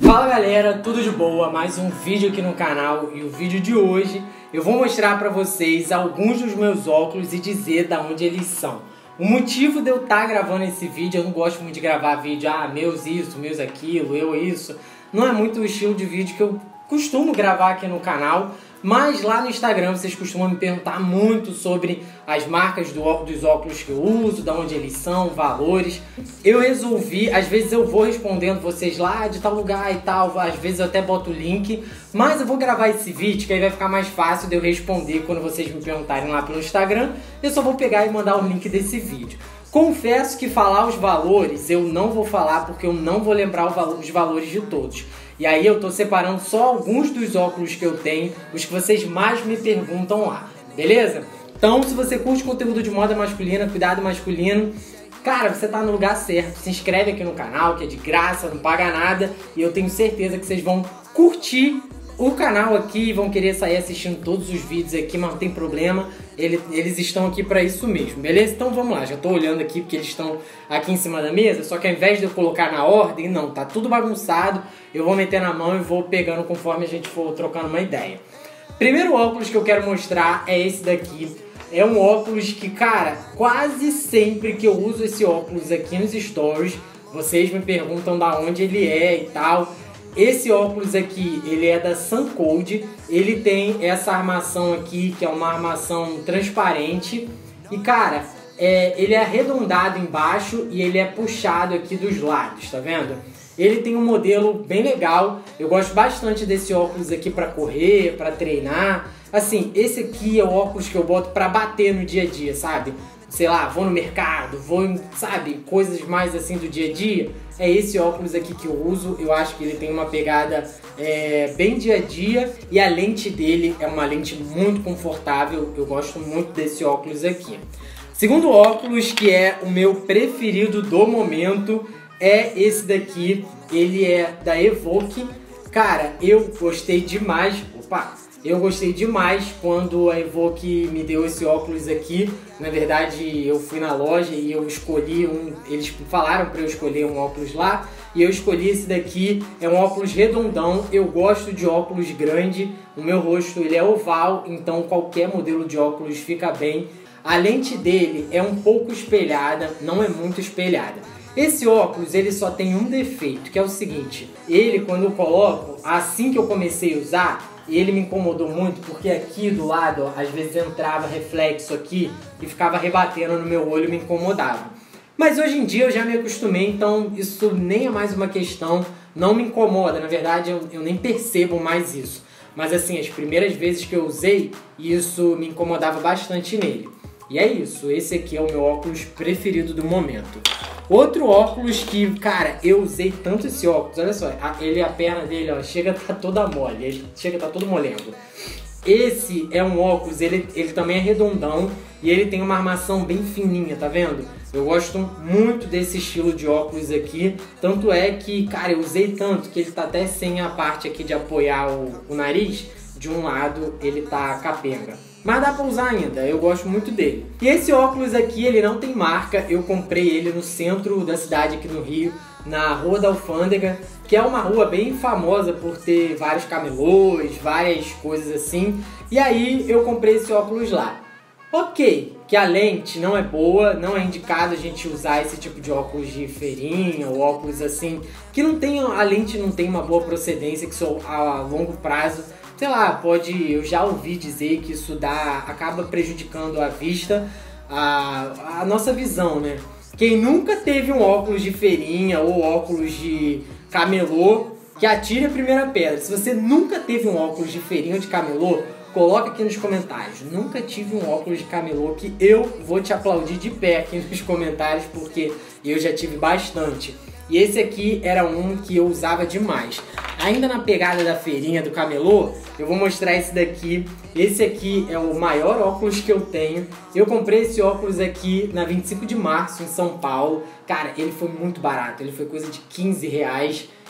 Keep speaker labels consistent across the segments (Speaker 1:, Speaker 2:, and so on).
Speaker 1: Fala galera, tudo de boa? Mais um vídeo aqui no canal e o vídeo de hoje eu vou mostrar pra vocês alguns dos meus óculos e dizer da onde eles são. O motivo de eu estar gravando esse vídeo, eu não gosto muito de gravar vídeo, meus isso, meus aquilo, eu isso. Não é muito o estilo de vídeo que eu costumo gravar aqui no canal, mas lá no Instagram vocês costumam me perguntar muito sobre as marcas dos óculos que eu uso, de onde eles são, valores. Eu resolvi, às vezes eu vou respondendo vocês lá de tal lugar e tal, às vezes eu até boto o link, mas eu vou gravar esse vídeo que aí vai ficar mais fácil de eu responder quando vocês me perguntarem lá pelo Instagram. Eu só vou pegar e mandar o link desse vídeo. Confesso que falar os valores eu não vou falar porque eu não vou lembrar os valores de todos. E aí eu tô separando só alguns dos óculos que eu tenho, os que vocês mais me perguntam lá, beleza? Então se você curte conteúdo de moda masculina, cuidado masculino, cara, você tá no lugar certo. Se inscreve aqui no canal, que é de graça, não paga nada. E eu tenho certeza que vocês vão curtir o canal aqui e vão querer sair assistindo todos os vídeos aqui, mas não tem problema. Eles estão aqui pra isso mesmo, beleza? Então vamos lá, já tô olhando aqui porque eles estão aqui em cima da mesa, só que ao invés de eu colocar na ordem, não, tá tudo bagunçado. Eu vou meter na mão e vou pegando conforme a gente for trocando uma ideia. Primeiro óculos que eu quero mostrar é esse daqui. É um óculos que, cara, quase sempre que eu uso esse óculos aqui nos stories, vocês me perguntam da onde ele é e tal. Esse óculos aqui, ele é da Suncold, ele tem essa armação aqui, que é uma armação transparente. E cara, ele é arredondado embaixo e ele é puxado aqui dos lados, tá vendo? Ele tem um modelo bem legal, eu gosto bastante desse óculos aqui pra correr, pra treinar. Assim, esse aqui é o óculos que eu boto pra bater no dia a dia, sabe? Sei lá, vou no mercado, sabe, coisas mais assim do dia a dia. É esse óculos aqui que eu uso, eu acho que ele tem uma pegada bem dia a dia e a lente dele é uma lente muito confortável, eu gosto muito desse óculos aqui. Segundo óculos, que é o meu preferido do momento, é esse daqui, ele é da Evoque. Cara, eu gostei demais, eu gostei demais quando a Evoque me deu esse óculos aqui. Na verdade, eu fui na loja e eu escolhi eles falaram para eu escolher um óculos lá e eu escolhi esse daqui. É um óculos redondão, eu gosto de óculos grande. O meu rosto ele é oval, então qualquer modelo de óculos fica bem. A lente dele é um pouco espelhada, não é muito espelhada. Esse óculos ele só tem um defeito, que é o seguinte: ele, quando eu coloco, assim que eu comecei a usar, ele me incomodou muito porque aqui do lado, ó, às vezes entrava reflexo aqui e ficava rebatendo no meu olho e me incomodava. Mas hoje em dia eu já me acostumei, então isso nem é mais uma questão, não me incomoda, na verdade eu nem percebo mais isso. Mas assim, as primeiras vezes que eu usei, isso me incomodava bastante nele. E é isso, esse aqui é o meu óculos preferido do momento. Outro óculos que, cara, eu usei tanto esse óculos, olha só, a perna dele, ó, chega a tá toda mole, ele chega a tá todo molengo. Esse é um óculos, ele também é redondão e ele tem uma armação bem fininha, tá vendo? Eu gosto muito desse estilo de óculos aqui, tanto é que, cara, eu usei tanto que ele tá até sem a parte aqui de apoiar o nariz, de um lado ele tá capenga. Mas dá pra usar ainda, eu gosto muito dele. E esse óculos aqui, ele não tem marca, eu comprei ele no centro da cidade aqui no Rio, na Rua da Alfândega, que é uma rua bem famosa por ter vários camelôs, várias coisas assim. E aí eu comprei esse óculos lá. Ok, que a lente não é boa, não é indicado a gente usar esse tipo de óculos de feirinha ou óculos assim, que não tem, a lente não tem uma boa procedência, que só a longo prazo, sei lá, eu já ouvi dizer que isso acaba prejudicando a vista, a nossa visão, né? Quem nunca teve um óculos de feirinha ou óculos de camelô, que atire a primeira pedra. Se você nunca teve um óculos de feirinha ou de camelô, coloca aqui nos comentários. Nunca tive um óculos de camelô, que eu vou te aplaudir de pé aqui nos comentários, porque eu já tive bastante. E esse aqui era um que eu usava demais. Ainda na pegada da feirinha do camelô, eu vou mostrar esse daqui. Esse aqui é o maior óculos que eu tenho. Eu comprei esse óculos aqui na 25 de março em São Paulo. Cara, ele foi muito barato, ele foi coisa de 15 reais.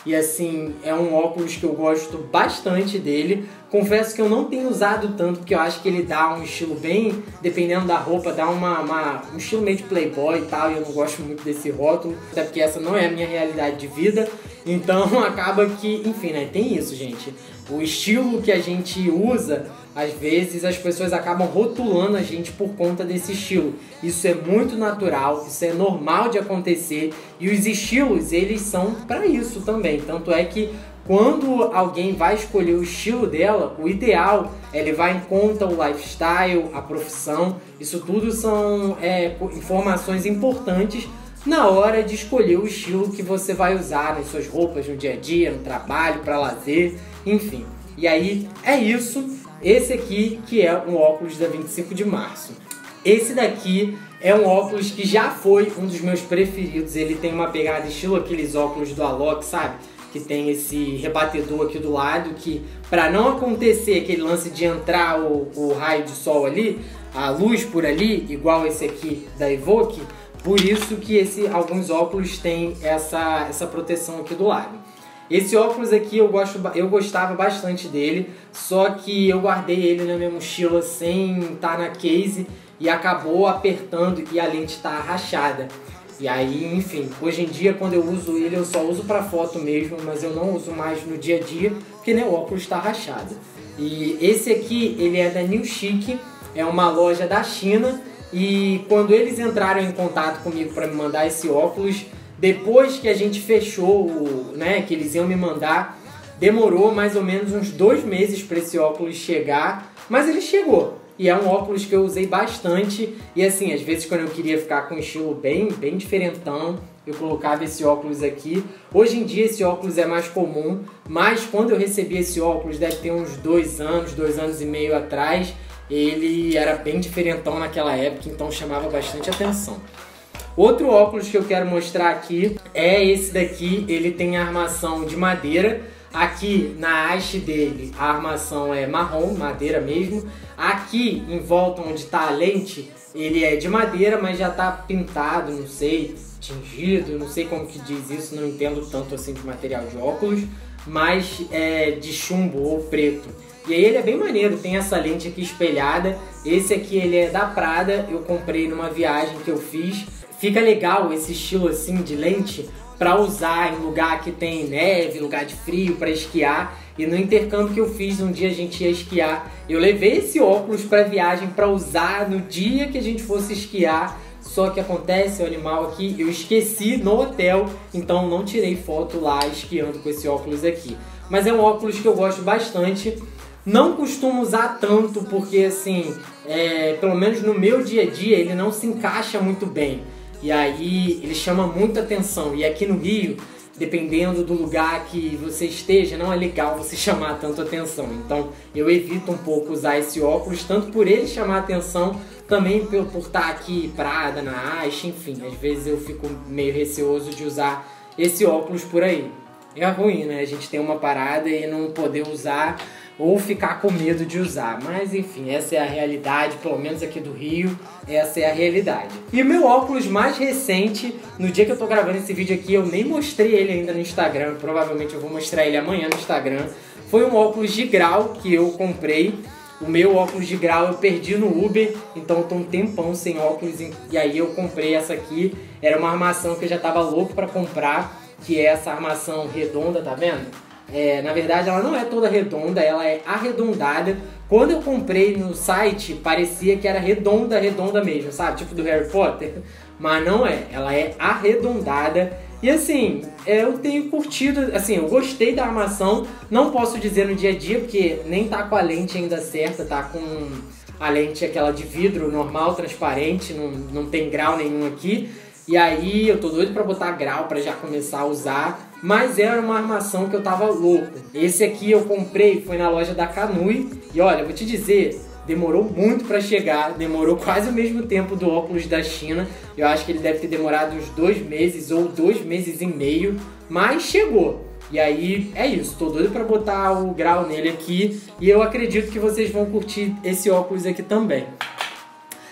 Speaker 1: E assim, é um óculos que eu gosto bastante dele. Confesso que eu não tenho usado tanto, porque eu acho que ele dá um estilo bem, dependendo da roupa, dá um estilo meio de playboy e tal, e eu não gosto muito desse rótulo, até porque essa não é a minha realidade de vida. Então acaba que, enfim, né, tem isso, gente. O estilo que a gente usa, às vezes as pessoas acabam rotulando a gente por conta desse estilo. Isso é muito natural, isso é normal de acontecer, e os estilos, eles são para isso também. Tanto é que quando alguém vai escolher o estilo dela, o ideal é levar em conta o lifestyle, a profissão. Isso tudo são informações importantes na hora de escolher o estilo que você vai usar nas suas roupas no dia a dia, no trabalho, para lazer, enfim. E aí é isso. Esse aqui que é um óculos da 25 de março. Esse daqui é um óculos que já foi um dos meus preferidos. Ele tem uma pegada estilo aqueles óculos do Alok, sabe? Que tem esse rebatedor aqui do lado, que para não acontecer aquele lance de entrar o raio de sol ali, a luz por ali, igual esse aqui da Evoque, por isso que alguns óculos têm essa proteção aqui do lado. Esse óculos aqui eu gostava bastante dele, só que eu guardei ele na minha mochila sem estar na case e acabou apertando e a lente está rachada. E aí, enfim, hoje em dia quando eu uso ele eu só uso para foto mesmo, mas eu não uso mais no dia a dia, porque né, o óculos está rachado. E esse aqui, ele é da New Chic, é uma loja da China, e quando eles entraram em contato comigo para me mandar esse óculos, depois que a gente fechou, né, que eles iam me mandar, demorou mais ou menos uns 2 meses para esse óculos chegar, mas ele chegou. E é um óculos que eu usei bastante, e assim, às vezes quando eu queria ficar com um estilo bem diferentão, eu colocava esse óculos aqui. Hoje em dia esse óculos é mais comum, mas quando eu recebi esse óculos, deve ter uns 2 anos e meio atrás, ele era bem diferentão naquela época, então chamava bastante atenção. Outro óculos que eu quero mostrar aqui é esse daqui. Ele tem a armação de madeira. Aqui na haste dele a armação é marrom, madeira mesmo. Aqui em volta onde está a lente, ele é de madeira, mas já está pintado, não sei, tingido, não sei como que diz isso, não entendo tanto assim de material de óculos, mas é de chumbo ou preto. E aí ele é bem maneiro, tem essa lente aqui espelhada. Esse aqui ele é da Prada, eu comprei numa viagem que eu fiz. Fica legal esse estilo assim de lente para usar em lugar que tem neve, lugar de frio, para esquiar. E no intercâmbio que eu fiz, um dia a gente ia esquiar, eu levei esse óculos para viagem para usar no dia que a gente fosse esquiar. Só que acontece, o animal aqui, eu esqueci no hotel, então não tirei foto lá esquiando com esse óculos aqui. Mas é um óculos que eu gosto bastante. Não costumo usar tanto porque assim, pelo menos no meu dia a dia ele não se encaixa muito bem. E aí ele chama muita atenção. E aqui no Rio, dependendo do lugar que você esteja, não é legal você chamar tanto atenção. Então eu evito um pouco usar esse óculos, tanto por ele chamar atenção, também por estar aqui Prada, na haste, enfim. Às vezes eu fico meio receoso de usar esse óculos por aí. É ruim, né? A gente tem uma parada e não poder usar ou ficar com medo de usar. Mas enfim, essa é a realidade, pelo menos aqui do Rio, essa é a realidade. E o meu óculos mais recente, no dia que eu tô gravando esse vídeo aqui, eu nem mostrei ele ainda no Instagram, provavelmente eu vou mostrar ele amanhã no Instagram, foi um óculos de grau que eu comprei. O meu óculos de grau eu perdi no Uber, então eu tô um tempão sem óculos, e aí eu comprei essa aqui. Era uma armação que eu já tava louco pra comprar, que é essa armação redonda, tá vendo? Na verdade ela não é toda redonda, ela é arredondada. Quando eu comprei no site, parecia que era redonda mesmo, sabe? Tipo do Harry Potter. Mas não é, ela é arredondada. E assim, eu tenho curtido, assim, eu gostei da armação. Não posso dizer no dia a dia, porque nem tá com a lente ainda certa, tá com a lente aquela de vidro normal, transparente, não tem grau nenhum aqui. E aí eu tô doido pra botar grau pra já começar a usar, mas era uma armação que eu tava louco. Esse aqui eu comprei, foi na loja da Kanui, e olha, vou te dizer, demorou muito pra chegar, demorou quase o mesmo tempo do óculos da China. Eu acho que ele deve ter demorado uns 2 meses ou 2 meses e meio, mas chegou. E aí é isso, tô doido pra botar o grau nele aqui, e eu acredito que vocês vão curtir esse óculos aqui também.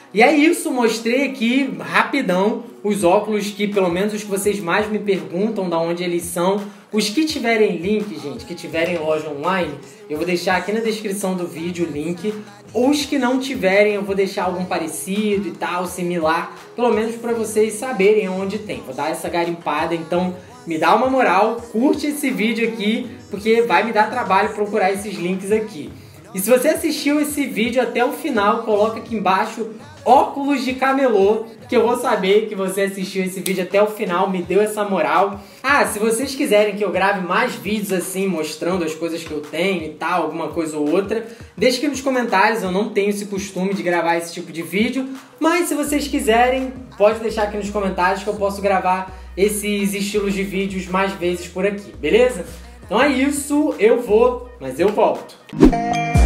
Speaker 1: E é isso, mostrei aqui rapidão os óculos que, pelo menos os que vocês mais me perguntam, da onde eles são. Os que tiverem link, gente, que tiverem loja online, eu vou deixar aqui na descrição do vídeo o link. Os que não tiverem, eu vou deixar algum parecido e tal, similar, pelo menos para vocês saberem onde tem. Vou dar essa garimpada, então me dá uma moral, curte esse vídeo aqui, porque vai me dar trabalho procurar esses links aqui. E se você assistiu esse vídeo até o final, coloca aqui embaixo óculos de camelô, que eu vou saber que você assistiu esse vídeo até o final, me deu essa moral. Ah, se vocês quiserem que eu grave mais vídeos assim, mostrando as coisas que eu tenho e tal, alguma coisa ou outra, deixe aqui nos comentários, eu não tenho esse costume de gravar esse tipo de vídeo, mas se vocês quiserem, pode deixar aqui nos comentários que eu posso gravar esses estilos de vídeos mais vezes por aqui, beleza? Então é isso, eu vou, mas eu volto.